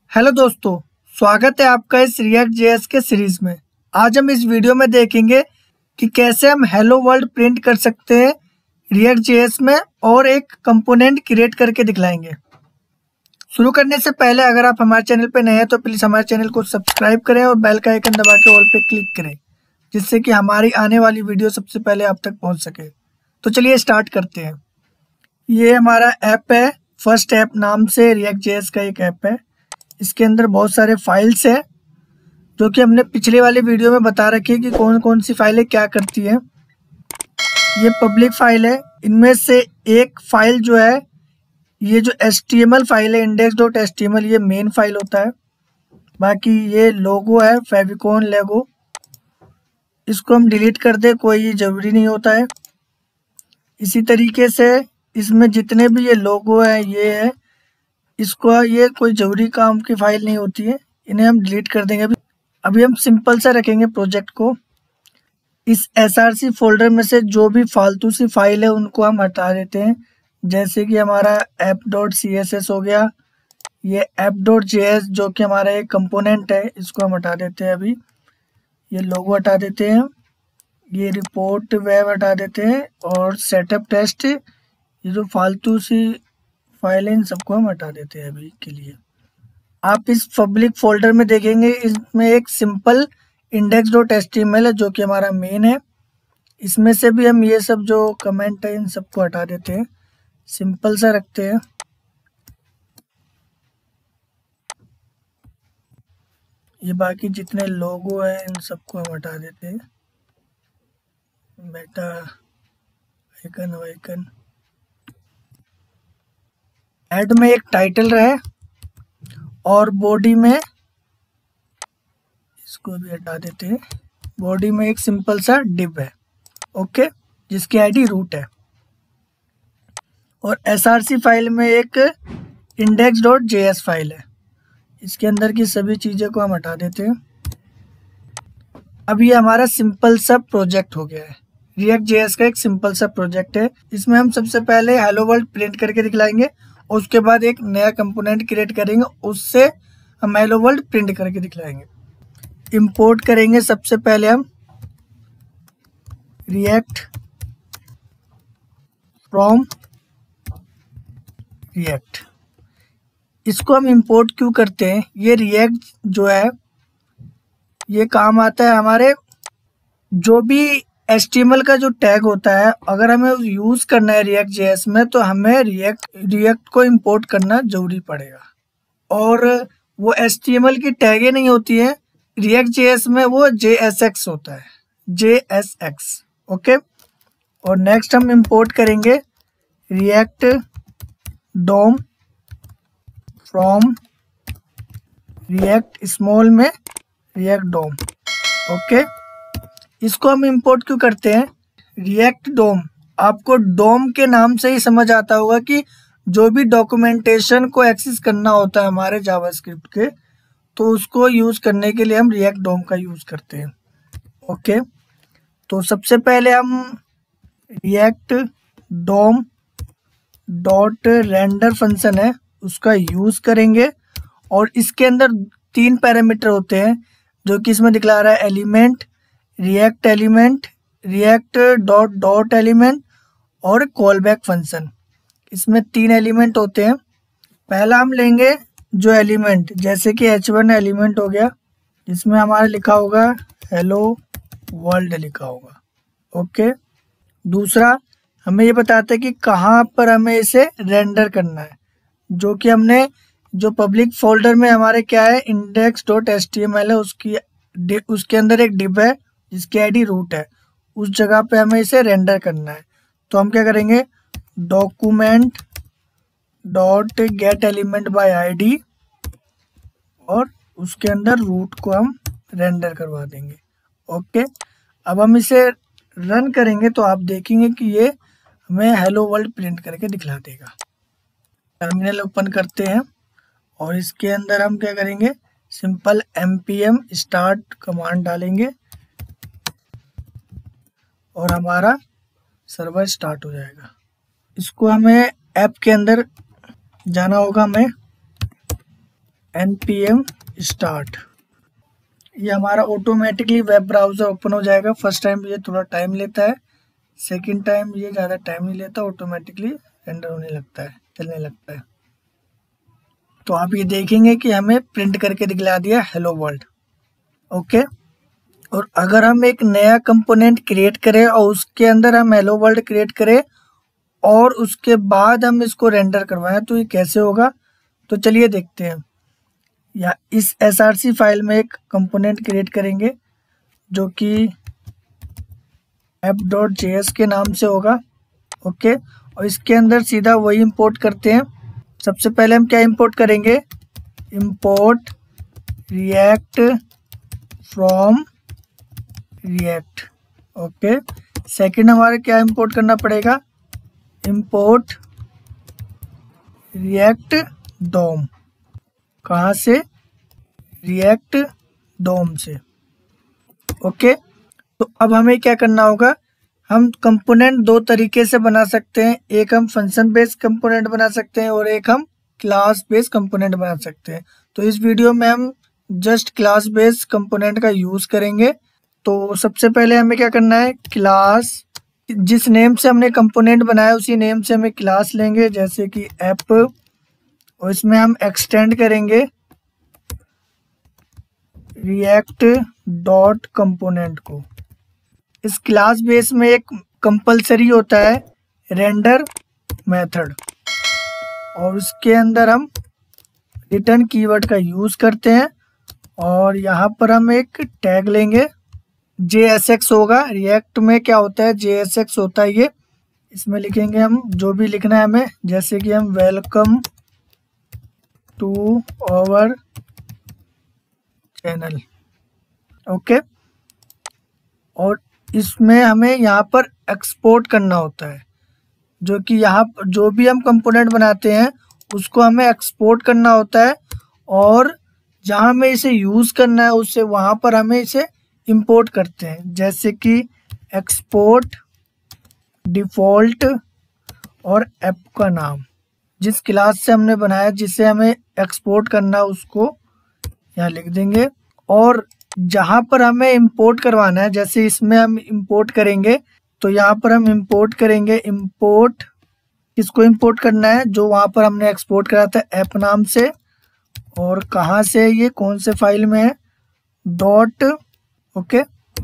Hello दोस्तों, स्वागत है आपका इस रिएक्ट जेएस के सीरीज में। आज हम इस वीडियो में देखेंगे कि कैसे हम हेलो वर्ल्ड प्रिंट कर सकते हैं रिएक्ट जेएस में और एक कंपोनेंट क्रिएट करके दिखलाएंगे। शुरू करने से पहले अगर आप हमारे चैनल पर नए हैं तो प्लीज़ हमारे चैनल को सब्सक्राइब करें और बेल का आइकन दबा के ऑल पे क्लिक करें, जिससे कि हमारी आने वाली वीडियो सबसे पहले आप तक पहुँच सके। तो चलिए स्टार्ट करते हैं। ये हमारा ऐप है, फर्स्ट ऐप नाम से रिएक्ट जेएस का एक ऐप है। इसके अंदर बहुत सारे फाइल्स हैं जो कि हमने पिछले वाले वीडियो में बता रखी है कि कौन कौन सी फाइलें क्या करती हैं। ये पब्लिक फाइल है। इनमें से एक फाइल जो है, ये जो HTML फाइल है index.html, ये मेन फाइल होता है। बाकी ये लोगो है, फेविकॉन लेगो, इसको हम डिलीट कर दे, कोई ज़रूरी नहीं होता है। इसी तरीके से इसमें जितने भी ये लोगो है, ये है, इसको ये कोई ज़रूरी काम की फाइल नहीं होती है, इन्हें हम डिलीट कर देंगे। अभी हम सिंपल सा रखेंगे प्रोजेक्ट को। इस src फोल्डर में से जो भी फालतू सी फाइल है उनको हम हटा देते हैं। जैसे कि हमारा app.css हो गया, ये app.js जो कि हमारा एक कंपोनेंट है, इसको हम हटा देते हैं। अभी ये लोगो हटा देते हैं, ये रिपोर्ट वेब हटा देते हैं, और सेटअप टेस्ट, ये जो फालतू सी फाइलें इन सबको हम हटा देते हैं अभी के लिए। आप इस पब्लिक फोल्डर में देखेंगे, इसमें एक सिंपल index.html है जो कि हमारा मेन है। इसमें से भी हम ये सब जो कमेंट है इन सबको हटा देते हैं, सिंपल सा रखते हैं। ये बाकी जितने लोगो हैं इन सबको हम हटा देते हैं। बेटा आइकन वाइकन, ऐड में एक टाइटल रहे और बॉडी में, इसको भी हटा देते हैं। बॉडी में एक सिंपल सा डिव है, ओके, जिसकी आईडी रूट है। और src फाइल में एक index.js फाइल है, इसके अंदर की सभी चीज़ें को हम हटा देते हैं। अब ये हमारा सिंपल सा प्रोजेक्ट हो गया है। रिएक्ट जेएस का एक सिंपल सा प्रोजेक्ट है। इसमें हम सबसे पहले हेलो वर्ल्ड प्रिंट करके दिखलाएंगे और उसके बाद एक नया कंपोनेंट क्रिएट करेंगे, उससे हम हेलो वर्ल्ड प्रिंट करके दिखलाएंगे। इंपोर्ट करेंगे सबसे पहले हम रिएक्ट फ्रॉम रिएक्ट। इसको हम इंपोर्ट क्यों करते हैं? ये रिएक्ट जो है ये काम आता है हमारे जो भी HTML का जो टैग होता है, अगर हमें यूज़ करना है रिएक्ट जेएस में तो हमें रिएक्ट को इंपोर्ट करना जरूरी पड़ेगा। और वो HTML की टैगें नहीं होती हैं रिएक्ट जेएस में, वो JSX होता है, JSX, ओके। और नेक्स्ट हम इंपोर्ट करेंगे react DOM from react small में रिएक्ट डोम, ओके। इसको हम इंपोर्ट क्यों करते हैं? रिएक्ट डोम, आपको डोम के नाम से ही समझ आता होगा कि जो भी डॉक्यूमेंटेशन को एक्सेस करना होता है हमारे जावास्क्रिप्ट के, तो उसको यूज़ करने के लिए हम रिएक्ट डोम का यूज़ करते हैं, ओके। तो सबसे पहले हम react DOM dot render function है उसका यूज़ करेंगे, और इसके अंदर 3 पैरामीटर होते हैं जो कि इसमें दिखला रहा है, element, react element, react dot dot element और कॉल बैक फंक्शन। इसमें 3 एलिमेंट होते हैं। पहला हम लेंगे जो एलिमेंट, जैसे कि H1 एलिमेंट हो गया, जिसमें हमारा लिखा होगा हेलो वर्ल्ड लिखा होगा, ओके। दूसरा हमें ये बताता है कि कहाँ पर हमें इसे रेंडर करना है, जो कि हमने जो पब्लिक फोल्डर में हमारे क्या है, index.html है, उसके अंदर एक डिव है जिसकी आईडी रूट है, उस जगह पे हमें इसे रेंडर करना है। तो हम क्या करेंगे, document dot get element by ID, और उसके अंदर रूट को हम रेंडर करवा देंगे, ओके। अब हम इसे रन करेंगे तो आप देखेंगे कि ये हमें हेलो वर्ल्ड प्रिंट करके दिखला देगा। टर्मिनल ओपन करते हैं और इसके अंदर हम क्या करेंगे, सिंपल npm स्टार्ट कमांड डालेंगे और हमारा सर्वर स्टार्ट हो जाएगा। इसको हमें ऐप के अंदर जाना होगा, हमें npm start। ये हमारा ऑटोमेटिकली वेब ब्राउज़र ओपन हो जाएगा। फर्स्ट टाइम ये थोड़ा टाइम लेता है, सेकंड टाइम ये ज़्यादा टाइम नहीं लेता, ऑटोमेटिकली रेंडर होने लगता है, चलने लगता है। तो आप ये देखेंगे कि हमें प्रिंट करके दिखला दिया हेलो वर्ल्ड। ओके, और अगर हम एक नया कंपोनेंट क्रिएट करें और उसके अंदर हम हेलो वर्ल्ड क्रिएट करें और उसके बाद हम इसको रेंडर करवाएं तो ये कैसे होगा, तो चलिए देखते हैं। या इस src फाइल में एक कंपोनेंट क्रिएट करेंगे जो कि app.js के नाम से होगा। ओके, और इसके अंदर सीधा वही इंपोर्ट करते हैं। सबसे पहले हम क्या इंपोर्ट करेंगे, import react from react. Okay, second हमारे क्या इंपोर्ट करना पड़ेगा, इंपोर्ट रिएक्ट डोम। कहाँ से, रिएक्ट डोम से। ओके, तो अब हमें क्या करना होगा, हम कंपोनेंट दो तरीके से बना सकते हैं। एक हम फंक्शन बेस्ड कंपोनेंट बना सकते हैं और एक हम क्लास बेस्ड कंपोनेंट बना सकते हैं। तो इस वीडियो में हम जस्ट क्लास बेस्ड कंपोनेंट का यूज करेंगे। तो सबसे पहले हमें क्या करना है, क्लास, जिस नेम से हमने कंपोनेंट बनाया उसी नेम से हमें क्लास लेंगे, जैसे कि ऐप, और इसमें हम एक्सटेंड करेंगे रिएक्ट डॉट कंपोनेंट को। इस क्लास बेस में एक कंपलसरी होता है रेंडर मेथड, और उसके अंदर हम रिटर्न कीवर्ड का यूज करते हैं। और यहाँ पर हम एक टैग लेंगे, JSX होगा। रिएक्ट में क्या होता है, JSX होता है ये। इसमें लिखेंगे हम जो भी लिखना है हमें, जैसे कि हम welcome to our channel. Okay, और इसमें हमें यहाँ पर एक्सपोर्ट करना होता है, जो कि यहाँ जो भी हम कंपोनेंट बनाते हैं उसको हमें एक्सपोर्ट करना होता है, और जहाँ हमें इसे यूज़ करना है उससे वहाँ पर हमें इसे इंपोर्ट करते हैं, जैसे कि एक्सपोर्ट डिफ़ॉल्ट और ऐप का नाम, जिस क्लास से हमने बनाया जिसे हमें एक्सपोर्ट करना है उसको यहाँ लिख देंगे। और जहाँ पर हमें इंपोर्ट करवाना है, जैसे इसमें हम इंपोर्ट करेंगे तो यहाँ पर हम इंपोर्ट करेंगे, इंपोर्ट किसको इंपोर्ट करना है, जो वहाँ पर हमने एक्सपोर्ट करा था ऐप नाम से। और कहाँ से, ये कौन से फाइल में है, डॉट। ओके,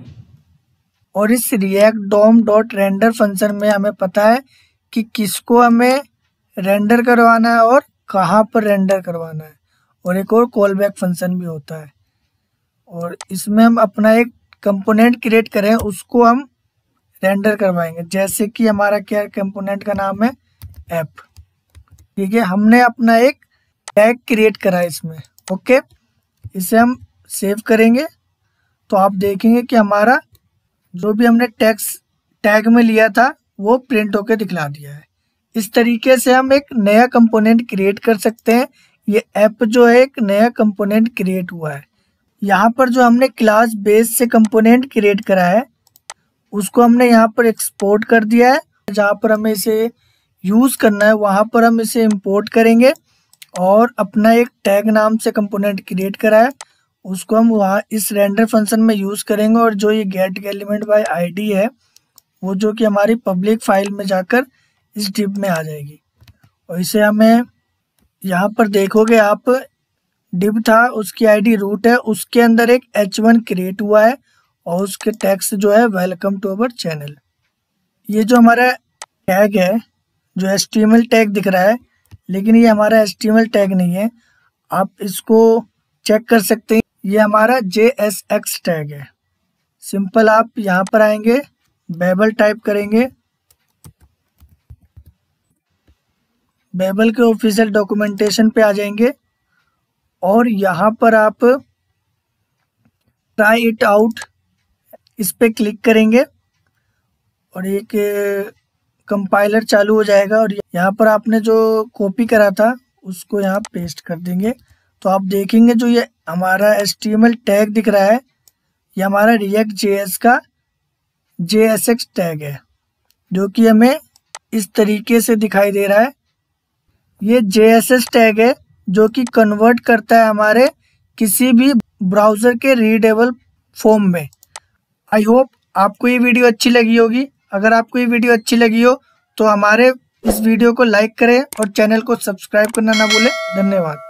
और इस react DOM dot render function में हमें पता है कि किसको हमें रेंडर करवाना है और कहाँ पर रेंडर करवाना है। और एक और कॉल बैक फंक्शन भी होता है, और इसमें हम अपना एक कंपोनेंट क्रिएट करें उसको हम रेंडर करवाएंगे, जैसे कि हमारा क्या कंपोनेंट का नाम है, ऐप। ठीक है, हमने अपना एक टैग क्रिएट करा है इसमें। ओके, इसे हम सेव करेंगे तो आप देखेंगे कि हमारा जो भी हमने टैग में लिया था वो प्रिंट होके दिखला दिया है। इस तरीके से हम एक नया कंपोनेंट क्रिएट कर सकते हैं। ये ऐप जो है एक नया कंपोनेंट क्रिएट हुआ है। यहाँ पर जो हमने क्लास बेस से कंपोनेंट क्रिएट करा है उसको हमने यहाँ पर एक्सपोर्ट कर दिया है। जहाँ पर हमें इसे यूज़ करना है वहाँ पर हम इसे इंपोर्ट करेंगे, और अपना एक टैग नाम से कंपोनेंट क्रिएट करा है उसको हम वहाँ इस रेंडर फंक्शन में यूज़ करेंगे। और जो ये गेट एलिमेंट बाय आईडी है वो जो कि हमारी पब्लिक फाइल में जाकर इस डिव में आ जाएगी। और इसे हमें यहाँ पर देखोगे आप, डिव था उसकी आईडी रूट है, उसके अंदर एक h1 क्रिएट हुआ है और उसके टेक्स्ट जो है वेलकम टू अवर चैनल। ये जो हमारा टैग है जो HTML टैग दिख रहा है, लेकिन ये हमारा HTML टैग नहीं है। आप इसको चेक कर सकते हैं, ये हमारा JSX टैग है। सिंपल आप यहाँ पर आएंगे, बेबल टाइप करेंगे, बेबल के ऑफिशियल डॉक्यूमेंटेशन पे आ जाएंगे और यहाँ पर आप ट्राई इट आउट इस पे क्लिक करेंगे और एक कंपाइलर चालू हो जाएगा। और यहाँ पर आपने जो कॉपी करा था उसको यहाँ पेस्ट कर देंगे। तो आप देखेंगे जो ये हमारा HTML टैग दिख रहा है ये हमारा React.js का JSX टैग है, जो कि हमें इस तरीके से दिखाई दे रहा है। ये JSX टैग है जो कि कन्वर्ट करता है हमारे किसी भी ब्राउज़र के रीडेबल फॉर्म में। आई होप आपको ये वीडियो अच्छी लगी होगी। अगर आपको ये वीडियो अच्छी लगी हो तो हमारे इस वीडियो को लाइक करें और चैनल को सब्सक्राइब करना ना भूलें। धन्यवाद।